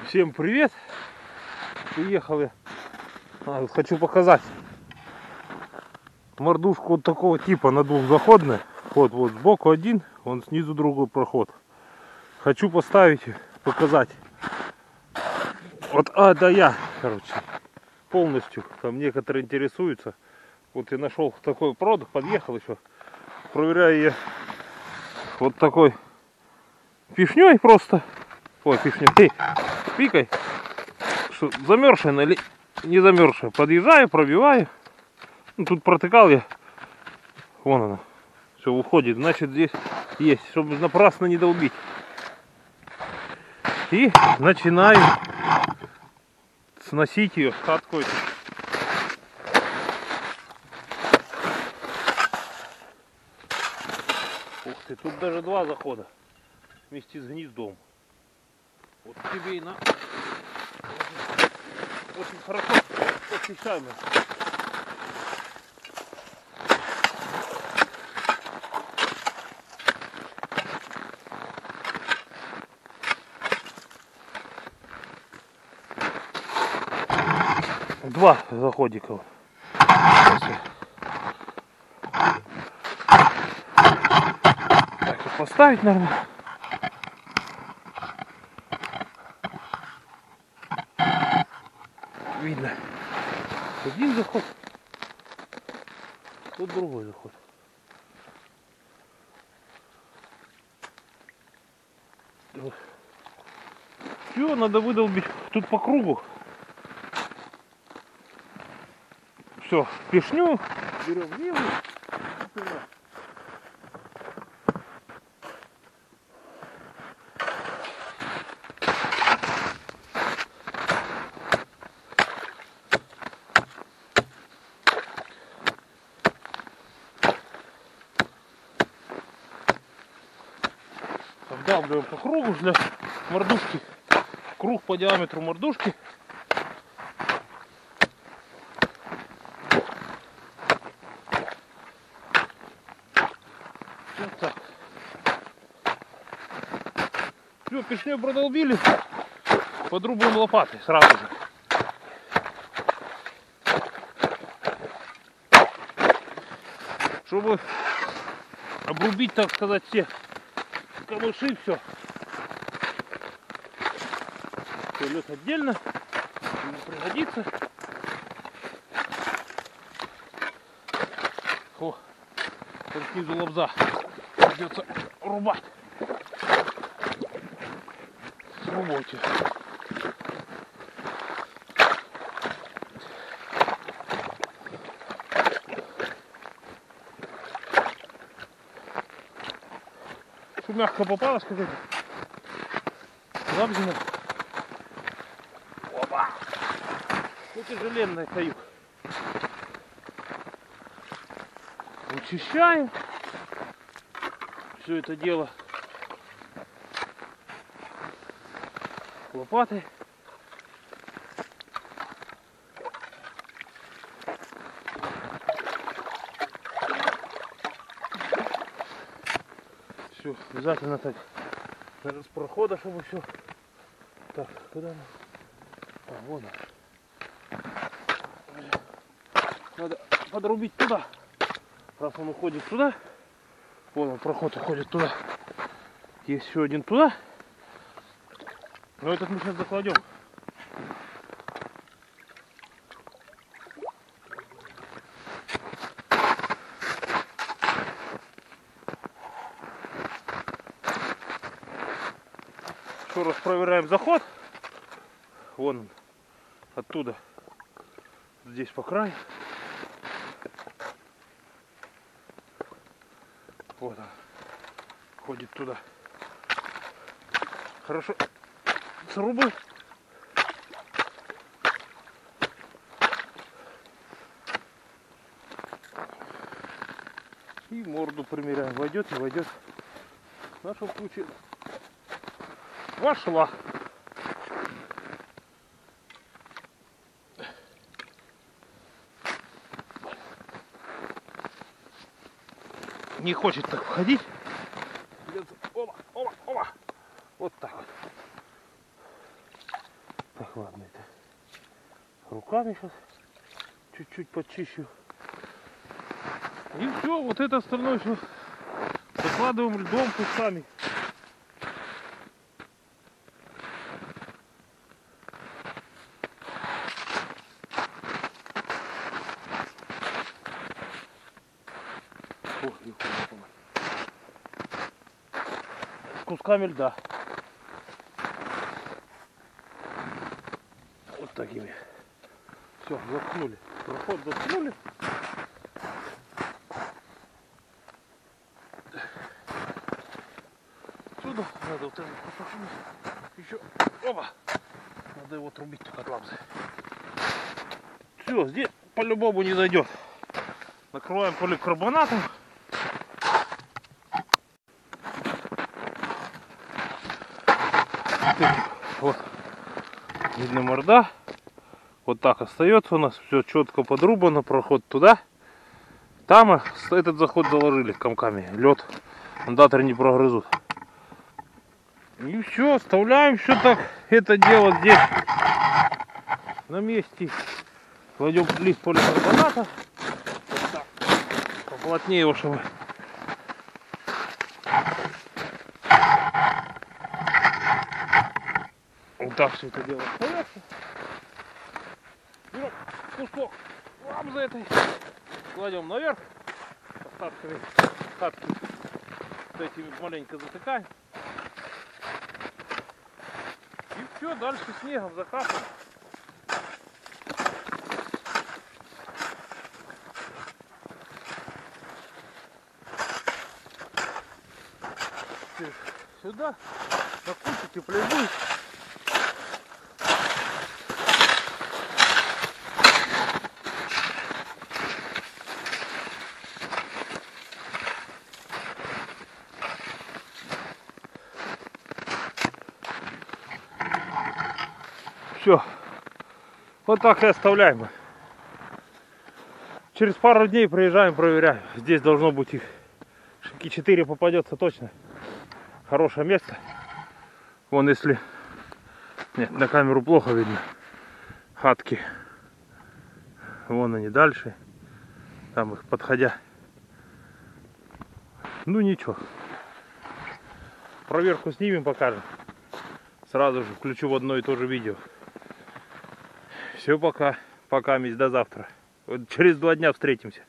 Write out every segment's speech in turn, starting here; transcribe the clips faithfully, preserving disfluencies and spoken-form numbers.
Всем привет! Приехали. А, хочу показать мордушку вот такого типа на двухзаходной. Вот, вот сбоку один, он снизу другой проход. Хочу поставить, показать. Вот А до Я, короче, полностью. Там некоторые интересуются. Вот я нашел такой провод, подъехал еще. Проверяю я вот такой пишней просто. Ой, пишней. Эй, пикай. Что, замерзшая или не замерзшая? Подъезжаю, пробиваю. Ну, тут протыкал я. Вон она. Все уходит. Значит, здесь есть, чтобы напрасно не долбить. И начинаю сносить ее хаткой. Ух ты, тут даже два захода вместе с гнездом. Вот тебе и на. Очень хорошо посещаемо. Два заходика. Так, поставить, наверное. Видно. Один заход, тут другой заход. Все, надо выдолбить тут по кругу. Все, пешню, берем левую. Вдавливаем по кругу для мордушки. Круг по диаметру мордушки. Вот так. Все, пешню продолбили. Подрубаем лопатой сразу же. Чтобы обрубить, так сказать, все камыши, все. Все, лед отдельно, не пригодится. О, там снизу лобза придется рубать. Срубайте. Что мягко попалось какое-то. Лапзина. Опа! Ну тяжеленная каюк. Вычищаем все это дело лопатой. Все, обязательно так с прохода, чтобы все. Так, куда она? А, вон она. Надо подрубить туда. Раз он уходит туда, вон он, проход уходит туда. Есть еще один туда. Но этот мы сейчас закладем. Еще раз проверяем заход. Вон он, оттуда. Здесь по краю. Вот он, ходит туда. Хорошо срубы. И морду примеряем, войдет, не войдет. В нашем случае вошла. Не хочет так входить. Оба, оба, оба. Вот так вот. Так, ладно, это руками сейчас чуть-чуть почищу. И все, вот это остальное все закладываем льдом, кусками. Ох, с кусками льда. Вот такими. Все, заткнули. Проход заткнули. Сюда надо вот этот кусок еще. Опа! Надо его трубить только от лампы. Все, здесь по-любому не зайдет. Накрываем поликарбонатом. Вот. Видно морда. Вот так остается у нас. Все четко подрубано. Проход туда. Там этот заход заложили комками. Лед андаторы не прогрызут. И все, оставляем все так. Это дело здесь на месте. Кладем лист поликарбоната. Вот так. Поплотнее его, чтобы. Вот так все это дело остается. Берем кусок ламзы этой. Кладем наверх. Остатками хатки. Вот этими маленько затыкаем. И все, дальше снегом закапываем. Сюда на кучу теплее будет. Все. Вот так и оставляем. Через пару дней приезжаем, проверяем. Здесь должно быть их штуки четыре попадется точно. Хорошее место. Вон если... Нет, на камеру плохо видно. Хатки. Вон они дальше. Там их подходя. Ну ничего. Проверку снимем, покажем. Сразу же включу в одно и то же видео. Все, пока. Пока, мисс, до завтра. Вот через два дня встретимся.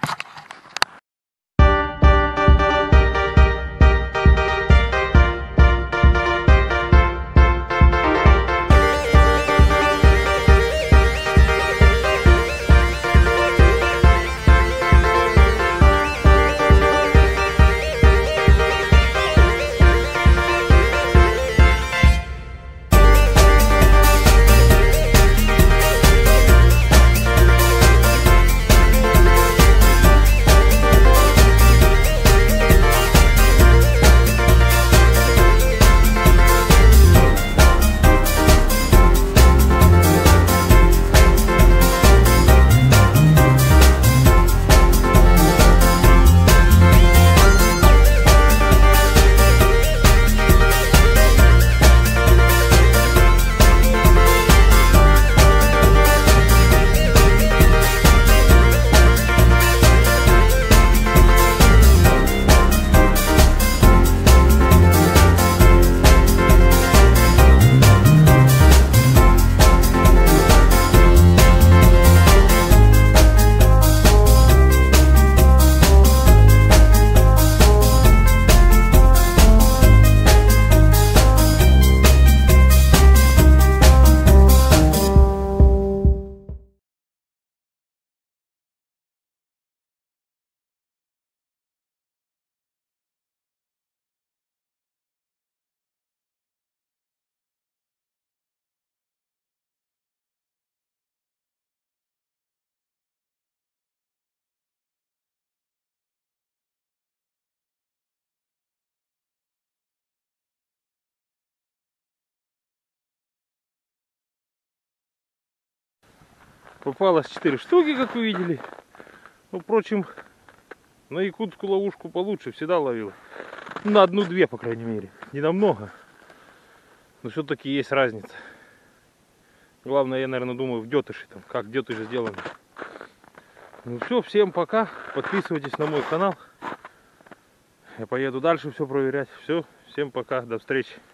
Попалось четыре штуки, как вы видели. Ну, впрочем, на якутскую ловушку получше всегда ловил. На одну-две, по крайней мере. Не намного. Но все-таки есть разница. Главное, я, наверное, думаю, в детыше, там, как детыш сделан. Ну все, всем пока. Подписывайтесь на мой канал. Я поеду дальше все проверять. Все, всем пока, до встречи.